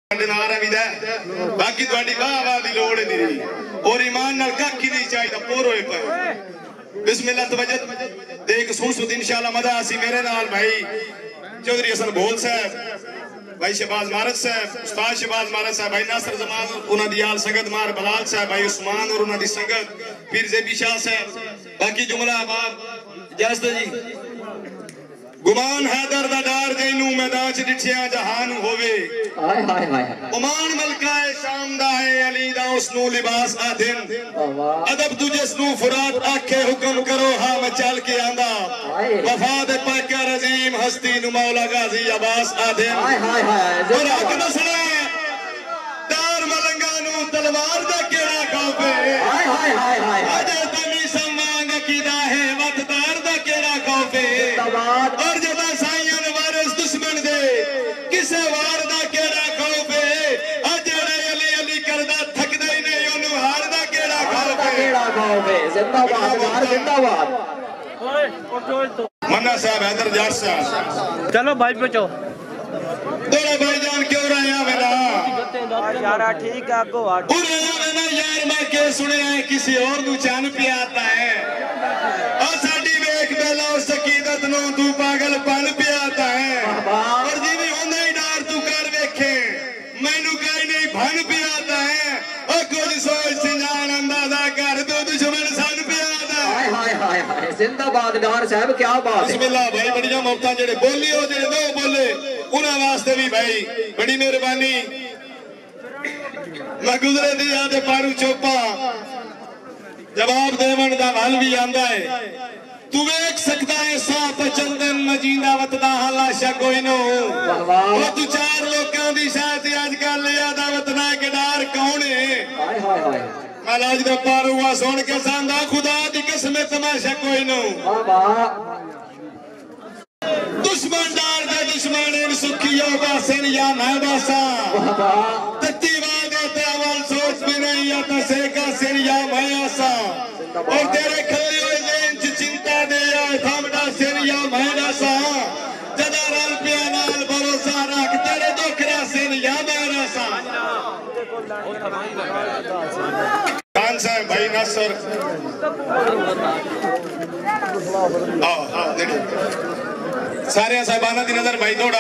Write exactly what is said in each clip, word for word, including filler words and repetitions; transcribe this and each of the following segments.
बाकी थोड़ी वाह वाह की लोड़ नहीं और ईमान नाल कक्खी नहीं चाहिए पोर होए पे बिस्मिल्लाह तवज्जो देख सुन सुन इंशाल्लाह मजा आसी मेरे नाल भाई चौधरी हसन भोल साहब भाई शहबाज मारद साहब उस्ताद शहबाज मारद साहब भाई नासर जमाल उन्हां दी आल संगत मार बलाल साहब भाई उस्मान और उन्हां दी संगत पीर ज़ेबी शाह साहब बाकी जुमला बाप इजाजत जी गुमान हैदर दा डार जैनू मैदान च डिठिया जहान होवे हाय हाय हाय उमान मलका है शाम दा है अली दा उसनु लिबास आदिन अदब तू जिसनु फुरात आखे हुक्म करो हां मैं चल के आंदा वफा दे पाका रजीम हस्ती नु मौला गाजी अब्बास आदिन हाय हाय हाय और हक दसना दार मलंगा नु तलवार दा केड़ा खौफे हाय हाय हाय हाय अजे तमी समांग कीदा है वतदार दा केड़ा खौफे और जदा साईं वारिस दुश्मन दे किसे वार दा केड़ा खौफ है अजड़े अली अली करदा थकदा ही नहीं ओनु हार दा केड़ा खौफ है केड़ा खौफ है जिंदाबाद यार जिंदाबाद मन्ना साहब हैदर जाट साहब चलो भाई बचो तेरा भाईजान क्यों रहा मेरा यार ठीक है आगो हट पूरे ना यार मैं के सुने है किसी और नु चान पे आता है और साडी वेख बेला उस सकीदत नु तू पागल पन पे आता है और जीवी होंदा ही डार तू कर वेखे मैनू कहीं नहीं भन पे आता है और कुछ सोच सिंजान अंदाजा कर दो दुश्मन सन पे आता है हाय हाय हाय हाय जिंदाबाद डार साहब क्या बात है बिस्मिल्लाह भाई बढ़िया मौका जेड़े बोली हो जेड़े दो बोले उन्हां वास्ते भी भाई बड़ी मेहरबानी मैं गुजरे दी याद पारू चोपा जवाब देवन दा हल भी आंदा है तू वेख सकता है साफ चंदन मजीदा वतदा लाशा कोई नो वो तू चार लोकां दी शायद अजकल याद वतना के डार कौन है हाय हाय हाय महाराज दा पारूआ सुन के सांदा खुदा दी कसम तमाशा कोई नो वाह दुश्मन डार दे दुश्मन इन सुखियो बासन या मैं बासा तत्ती वादे ते अवल सोच भी नहीं या तसे का सिर या मैं आसा और तेरे खल्ली हुए ज़हन च चिंता दे या थामड़ा सिर या मैं आसा जदा रल पिया नाल भरोसा रख तेरे दुखरा सिर या मैं आसा खान साहब भाई नासर आओ आओ देखो सारे साहबाना दी नजर भाई दौड़ा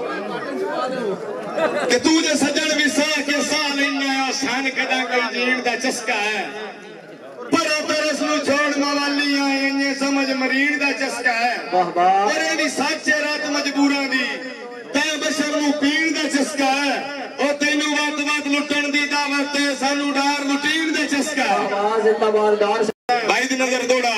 कि तू जे सजन भी सा के सा लेना आसान कदा कोई जीण दा चस्का है पर तरस नु छोड़ मवाली आए ये समझ मरीण दा चस्का है वाह वाह और ये भी सच्चे रात मजबूरां दी ते बशर नु पीण दा चस्का है ओ तैनू बात बात लुटण दी दावत ते सानू डार लुटीण दा चस्का है वाह जिंदाबाद डार भाई दी नजर दौड़ा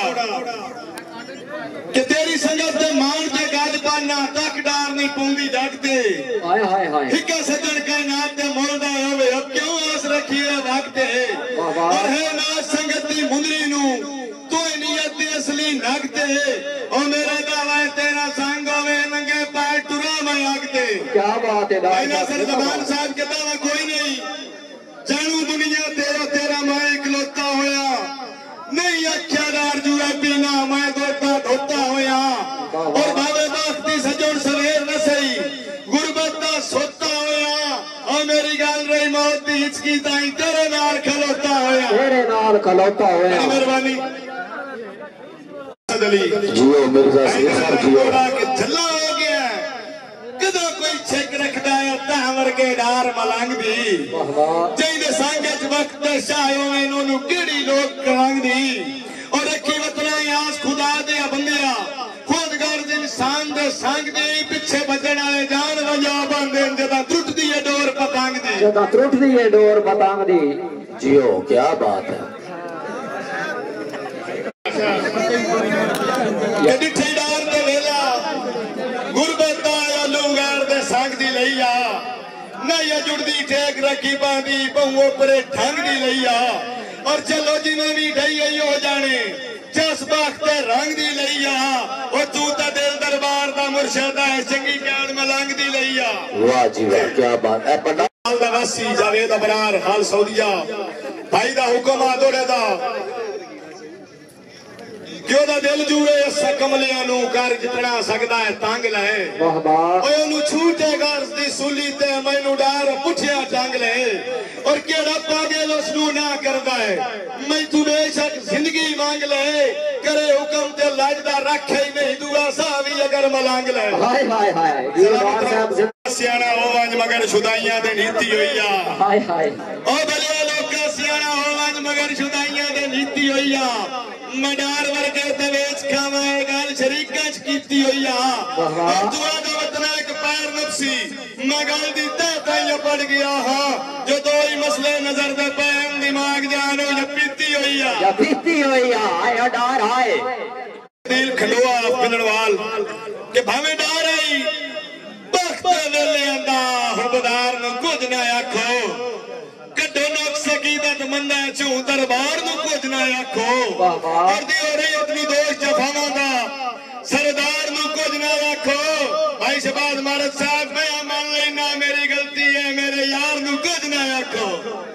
कि तेरी संगत दे मान ते गल पाना तक डार नहीं पौंदी जगते हाय हाय हाय हिक्का सजन का नाम ते मोलदा होवे अब क्यों आस रखी है वक्त है और है ना संगत दी मुंदरी नु तो नियत दी असली नगते ओ मेरा दावा है तेरा संग होवे नंगे पैर टुरा मैं आगते क्या बात है भाई नासर जमान साहब के दावा कोई नहीं जानू दुनिया तेरा तेरा मैं इकलौता होया नहीं अच्छा डार जुआ पीना मैं दोता धोता होया और भावे बाख्ती सजोड़ सवेर न सही गुरबत दा सोता होया और मेरी गल रही मौत दी हिचकी ताई तेरे नाल खलोता होया तेरे नाल खलोता होया मेहरबानी अली जियो मिर्जा शेखर जियो के झल्ला हो गया कदा कोई छेक रखदा है ता वर्गे डार मलंग दी वाह वाह जेदे संगे च वक्त शायो इन्हों नु केड़ी लोग कलंग दी और रखी वतना आस खुदा दे बंदिया खुद गर्ज इंसान दे संग दी पीछे बजण वाले जान वजा बंदे जदा टुटदी है डोर पतंग दी जदा टुटदी है डोर पतंग दी जियो क्या बात है यदि ठेडार दे वेला गुरबत आया लूंगार दे संग दी लईया नहीं जुड़दी ठेक रखी बांधी बहुओ परे ठंग दी लईया और चलो जिन्हें भी ढई हो जाने जस बाख्ते रंग दी लईया और तू ता दिल दरबार दा मुर्शिद है चंगी कैद मलंग दी लईया वाह जी वाह क्या बात है पंडाल दा वासी जावेद अबरार हाल सऊदिया भाई दा हुक्म आ दोड़े दा क्यों दा दिल जुए अस कमलियां नू कर जितना सकदा है तंग ले वाह वाह ओए ओनू छूटे गर्ज दी सूली ते मैनू डार पुछया टांग ले और केड़ा पागल उसनू ना करदा है मैं तू बेशक जिंदगी मांग ले करे हुक्म ते लजदा रखे ही नहीं दुआ सा भी अगर मलांग ले हाय हाय हाय दीवार साहब सियाना होवंज मगर शुदाइयां दे नीति होईया हाय हाय ओ भलिया लोका सियाना होवंज मगर शुदाइयां दे नीति होईया मडार वर्गे ते वेच खावा ए गल शरीकां च कीती होईया और दुआ दा वतना एक पैर नफसी मैं गल दी तह ताईं पड़ गया हां जो दो ही मसले नजर दे पैन दिमाग जानो या पीती होईया या पीती होईया हाय डार हाय दिल खंडवा पिलड़वाल के भावे डार आई वक्त वेले आंदा हुबदार नु कुछ ना आखो कड्डो नक्स कीदत मंदा चू दरबार नु कुछ ना आखो और दी हो रही अपनी दोस्त जफावां दा सरदार नु कुछ ना आखो भाई शहबाज मारद साहब मैं मान लेना मेरी गलती है मेरे यार नु कुछ ना आखो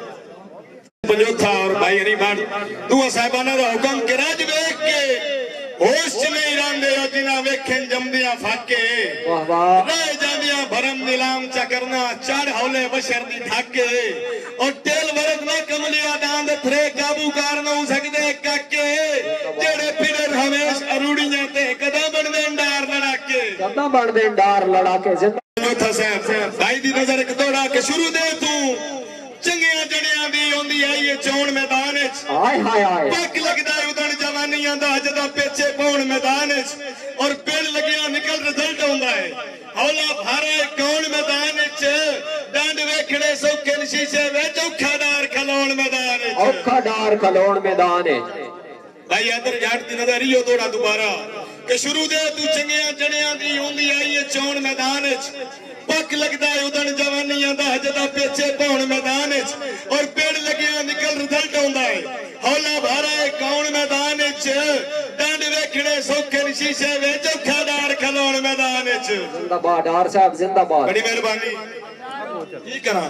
पंजोथा और भाई हरीमान दुआ साहिबाना दा हुक्म के राज वेख के होश च नहीं रंदे हो जिना वेखन जमदियां फाके वाह वाह रह जांदियां भरम नीलाम चा करना चढ़ हौले बशर दी ठाके और टेल वरद ना कमलिया दांद थरे काबू कर न हो सकदे काके जेड़े फिर हमेश अरूड़ियां ते कदा बनदे डार लड़ाके कदा बनदे डार लड़ाके जिंदा साहब भाई दी नजर एक दौड़ा के शुरू दे तू चंगियां जड़ियां दी होंदी आई ये चौण मैदान विच हाय हाय हाय पक लगदा उदण जवानियां दा जदा पेचे पौण मैदान विच और पेड़ लगिया निकल रिजल्ट होंदा है हौला भारा कौन मैदान विच डंड वेखणे सौखे शीशे विच औखा डार खलोण मैदान विच औखा डार खलोण मैदान विच भाई अदर जाट दी नजर इहो दौड़ा दोबारा के शुरू दे तू चंगियां जड़ियां दी होंदी आई ये चौण मैदान विच पक लगदा है उदण जवानियां दा जदा पेचे पौण मैदान विच और पेड़ लगिया निकल रिजल्ट होंदा है हौला भारा कौन मैदान विच डंड वेखणे सौखे शीशे विच औखा डार खलोण मैदान विच जिंदाबाद डार साहब जिंदाबाद बड़ी मेहरबानी की करा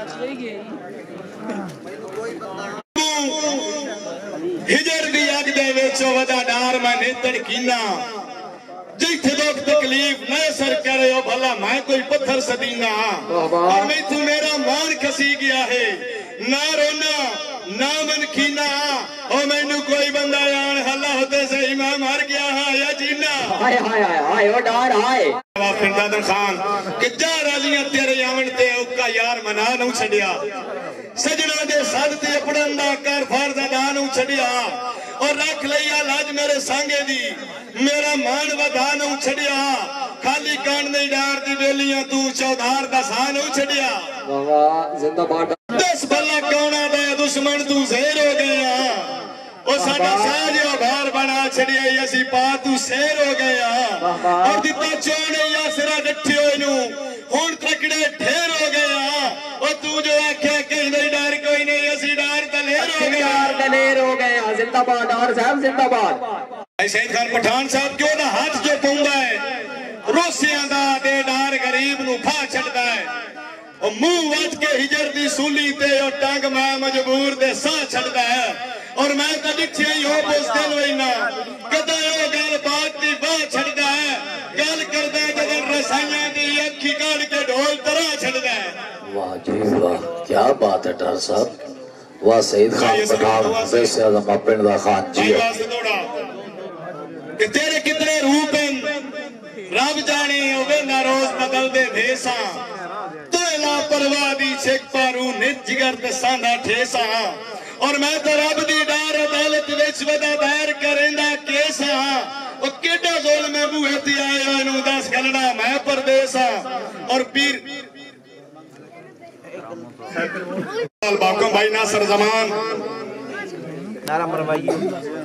हिजर दी अग दे विच वदा डार मैं नेतड़ कीना जिथे दुख तकलीफ न सर करे ओ भला मैं कोई पत्थर सदीना और मैं तू मेरा मान खसी गया है ना रोना ना मन खीना ओ मैनू कोई बंदा यान हल्ला होते सही मैं मर गया हां या जीना हाय हाय हाय हाय ओ डार हाय फिरदादर खान कि जा राजियां तेरे आवन ते ओका यार मना नू छड़िया सजना दे साथ ते अपड़न दा कर फर्ज अदा नू छड़िया और रख लिया लाज मेरे सांगे दी मेरा मान वधा नू छड़िया खाली कान नहीं डार दी बेलियां तू चौधार दा सा नू छड़िया वाह वाह जिंदाबाद दस भला कौना दा दुश्मन तू ज़ेर हो गया ओ साडा साजो घर बना छड़िया असी पा तू शेर हो गया और दिता चोने या सिरा डठे होए नु हुन तकड़े ढेर हो गया ओ तू जो आखे कहीं नहीं डर कोई नहीं असी डर दलेर हो गया डर दलेर हो गया जिंदाबाद डार साहब जिंदाबाद भाई सईद खान पठान साहब क्यों ना हाथ जो पौंदा है रोसियां दा दे डार गरीब नु फा छड़दा है ओ मुंह वट के हिजर दी सूली ते ओ टंग मैं मजबूर दे सा छड़दा है और मैं तो डिठिया ही हो पुस दिल वैना कदा ओ गल बात दी बाह छड़दा है गल करदा जदन रसाइयां दी अखी काढ़ के ढोल तरह छड़दा है वाह जी वाह क्या बात है डार साहब वाह सईद खान पठान वैसे आजम पिंड दा खान जी कि तेरे कितने रूप हैं रब जाने होवे ना रोज बदलदे भेसा तो लापरवाह दी शेख पारू नित जिगर ते सांदा ठेसा और मैं तो रब दी डार अदालत विच वदा दायर करेंदा केसा ओ केडा ज़ुल्म बूहे ते आया नु दस गलना मैं परदेसा और पीर बाकम भाई नासर जमान नारा मरवाई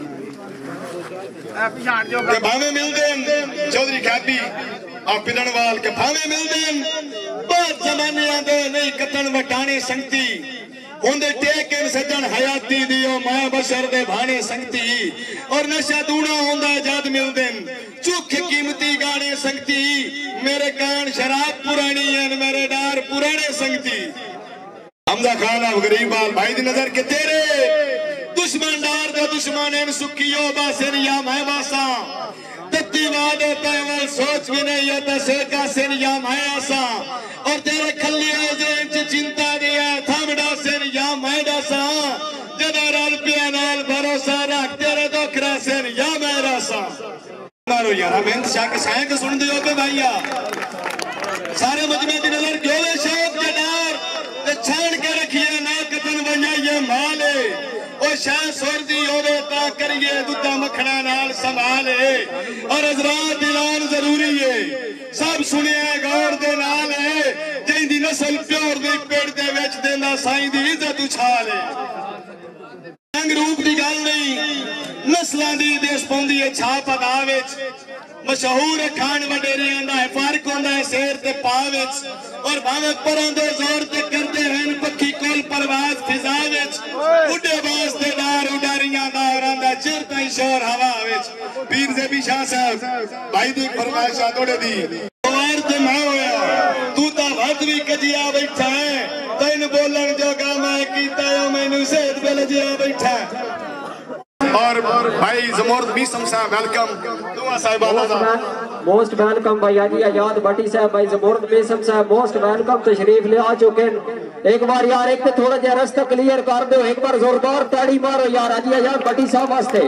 के भावे मिलदे चौधरी खादी आप पिलड़वाल के भावे मिलदे बहुत जमानियां दे नहीं कतन वटाने संगती होंदे टेकन सजन हयाती दियो मैं बशर दे भाने संगती और नशा दूना होंदा जद मिलदे चुख कीमती गाने संगती मेरे कान शराब पुरानी है मेरे डार पुराने संगती हमजा खान अब गरीब भाई दी नजर के तेरे दुश्मन डार दे दुश्मन इन सुखियो बासिन या मैं बासा तत्ती वादे तैवल सोच भी नहीं है तसेका सिन या मैं आसा और तेरे खलिए जे चिंता दिया थमड़ा सिन या मैं दासा जदा राल पिया नाल भरोसा रख तेरे दोखरा सिन या मैं रासा मारो यार हम इंत शाक शायक सुन दियो पे भैया सारे मजमे की नजर क्यों शौक जदार ते छान के रखिए ना कतन बनाइए माले ओ शाह सुरदी होवे ता करिए दूधा मखना नाल संभाले और हजरात ऐलान जरूरी है सब सुनिए गौर दे नाल है जिंदी नस्ल प्योर दे पेड़ दे विच देंदा साईं दी इज्जत उछाले रंग रूप की गल नहीं नस्लों की देश पाउंदी है छाप अदा विच मशहूर खान वडेरियां दा फर्क होंदा है शेर ते पा विच और भावे परों दे जोर ते करदे हैं पक्की कोल परवाज फिजा विच उड़े बास दे डार उडारियां दा औरांदा चिर ताईं शोर हवा विच पीर ज़ेबी शाह साहब भाई दी फरमाइश आ तोड़े दी वार ते मैं होया तू ता वध भी कजिया बैठा है तैन बोलन जोगा मैं कीता ओ मैनू सेहत पे लजिया बैठा और भाई जमोर बीसम साहब वेलकम दुआ साहिबा मोस्ट वेलकम भाई हाजी आजाद भट्टी साहब भाई जमोर बीसम साहब मोस्ट वेलकम तशरीफ ले आ चुके हैं एक बार यार एक थोड़ा जहा रास्ता क्लियर कर दो एक बार जोरदार ताड़ी मारो यार हाजी आजाद भट्टी साहब वास्ते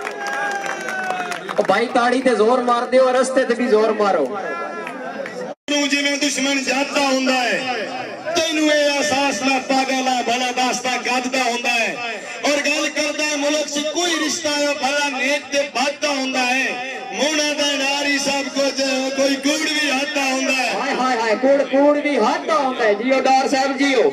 भाई ताड़ी ते जोर मार दो और रास्ते ते भी जोर मारो जिवें दुश्मन जाता हुंदा है तैनू ये एहसास ना पागला भला दास्ता गददा हुंदा है और गल करदा है मुल्क से कोई रिश्ता भला नेक ते बाता हुंदा है मोना दा नारी सब कुछ कोई कूड़ भी हाथा हुंदा है हाय हाय हाय कूड़ कूड़ भी हाथा हुंदा है जियो डार साहब जियो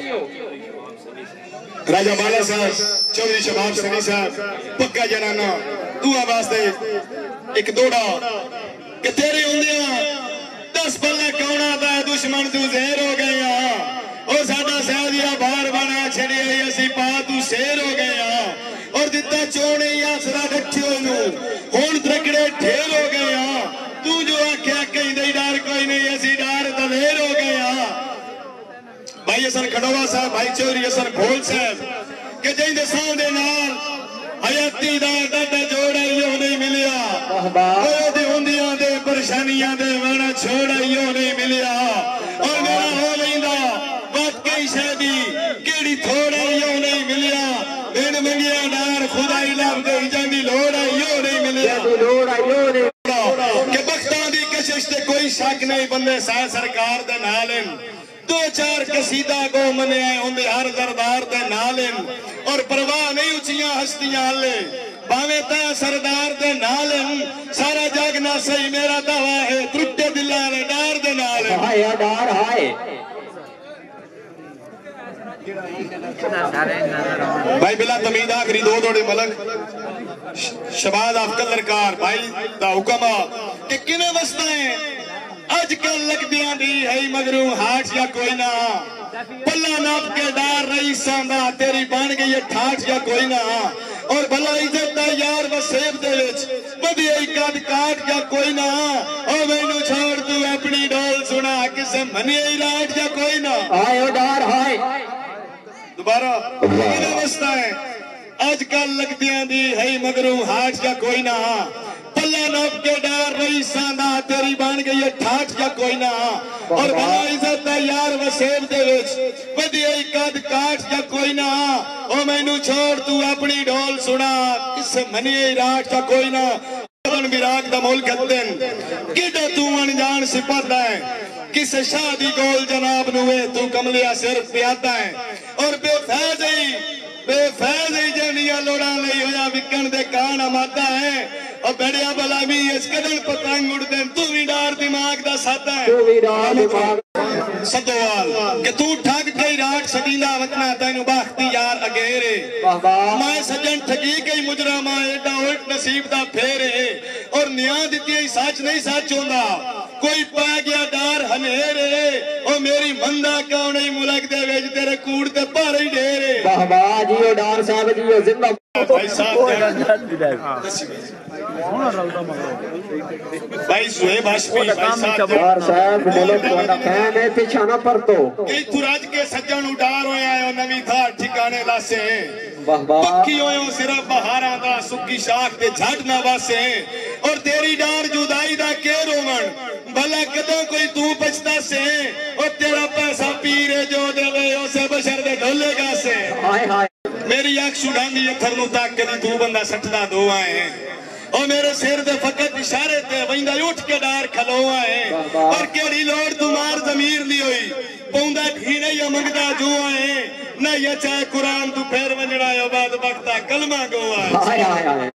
राजा बाला साहब चौधरी शबाब सनी साहब पक्का जनाना दुआ वास्ते एक दौड़ा कि तेरे हुंदियां दस पल्ला कौना दा दुश्मन तू ज़हर हो गया और साडा सहदिया बाहर बना छड़िया असी पा तू शेर हो गया और दिता चोने आसरा रखियो नू हुण त्रकड़े ढेर हो गया तू जो आख्या कहीं दे डर कोई नहीं असी डर दलेर हो गया भाई हसन खड़ोवा साहब भाई चौधरी हसन भोल साहब के जिंदे सां दे नाल हयाती दा डाडा जोड़ा इहो नहीं मिलिया ओदे हुंदियां दे परेशानियां दे वण छोड़ा इहो नहीं मिलिया और मेरा हो लैंदा वाकई शादी केड़ी थोड़ा इहो नहीं मिलिया बिन मंगिया डार खुदाई लभ गई जांदी लोड़ इहो नहीं मिलिया लोड़ इहो नहीं के बख्तां दी कशिश ते कोई शक नहीं बंदे साह सरकार दे नाल दो चार कसीदा गो मने होंदे हर दरबार दे नाल और परवाह नहीं उचियां हस्तियां हले भावे ता सरदार दे नाल सारा जग ना सही मेरा दावा है त्रुटे दिलां दे डार दे नाल हाय डार हाय भाई बिला तमीद आखिरी दो दौड़े मलक शबाद अफकल लरकार भाई दा हुक्म कि किने वसदा है अजकल लगदियां दी है मगरू हाट या कोई ना पल्ला नाप के डार रही सांदा तेरी बन गई है ठाठ या कोई ना और भला इज्जत दा यार वसेब दे विच वधिया कद काट या कोई ना ओ मैनू छोड़ तू अपनी डोल सुना किसे मनिया राट या कोई ना हाय डार हाय दोबारा किने वसदा है अजकल लगदियां दी है मगरू हाट या कोई ना पल्ला नाप के डार रही सांदा तेरी बन गई है ठाठ या कोई ना और भला इज्जत दा यार वसेब दे विच वधिया कद काट या कोई ना ओ मैनू छोड़ तू अपनी ढोल सुना किसे मनिए राठ या कोई ना विराग दा मोल गद्दन किडा तू अनजान सिपादा है किसे शादी गोल जनाब नुए तू कमलिया सिर प्यादा है और बेफैज ही बेफैज ही जनिया लोड़ा नहीं होया विकन दे कान माता है और बड़िया भला भी इस कदर पतंग उड़ते तू भी डार दिमाग दा सादा है तू भी डार दिमाग सदोवाल कि तू ठग गई रात सदीला वतना तैनू बाखती यार अगेरे मैं सजन ठगी गई मुजरमा एडा उल्ट नसीब दा फेरे और न्याय दिती सच नहीं सच होंदा कोई पा गया डार हनेरे ओ मेरी मंदा क्यों नहीं मुलक दे विच तेरे कूड़ ते भारे ढेरे वाह वाह जी ओ डार साहब जी ओ जिंदा भाई साहब भाई सुहेब हाशमी भाई साहब डार साहब मुल्क को ना कहने पीछा ना परतो कई तुरज के सज्जन उडार होया है नवी था ठिकाने ठिकाने लासे वाह वाह पक्की होयो सिर्फ बहारा दा सुक्की शाख ते झट ना वासे और तेरी डार जुदाई दा के रोवण भला कदों कोई तू बचता से और तेरा पैसा पीरे जो देवे उसे बशर दे ढोलेगा से हाय हाय मेरी अख छुड़ांदी अथर नु ताक के तू बंदा सटदा दो आए और मेरे सिर दे फकत इशारे ते वंदा उठ के डार खलो आए और केड़ी लोड़ तुम्हार जमीर दी होई पौंदा ठीने या मंगदा जो आए ना या चाहे कुरान तू फेर वंजड़ा यो बाद वक्ता कलमा गो आए हाय हाय हाय